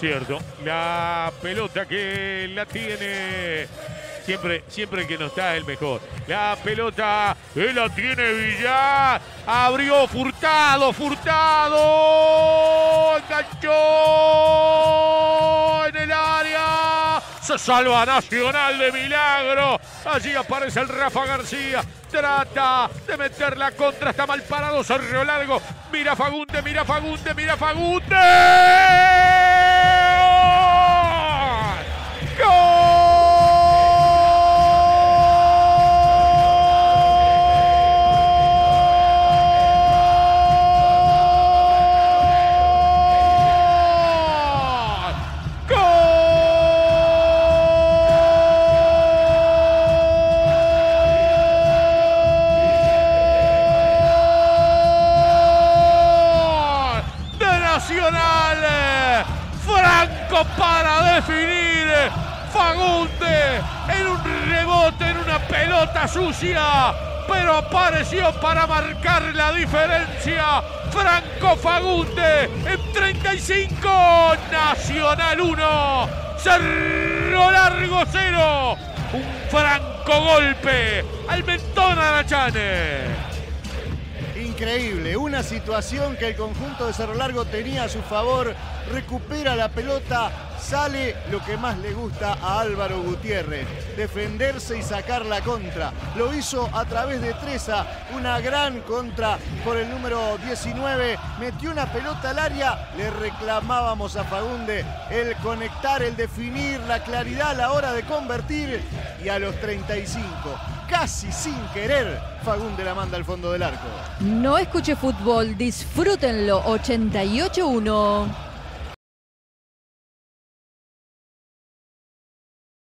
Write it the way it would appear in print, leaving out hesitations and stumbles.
Cierto. La pelota que la tiene siempre que no está el mejor. La pelota que la tiene Villar. Abrió Furtado. Enganchó en el área. Se salva Nacional de milagro. Allí aparece el Rafa García. Trata de meter la contra. Está mal parado. Cerro largo. Mira Fagunde. Nacional, Franco para definir, Fagunde en un rebote, en una pelota sucia, pero apareció para marcar la diferencia. Franco Fagunde en 35, Nacional 1, Cerro Largo 0, un franco golpe al mentón Arachane. Increíble, una situación que el conjunto de Cerro Largo tenía a su favor, recupera la pelota, sale lo que más le gusta a Álvaro Gutiérrez, defenderse y sacar la contra. Lo hizo a través de Treza, una gran contra por el número 19, metió una pelota al área, le reclamábamos a Fagunde el conectar, el definir, la claridad a la hora de convertir, y a los 35, casi sin querer, Fagunde la manda al fondo del arco. No escuche fútbol, disfrútenlo. 88-1.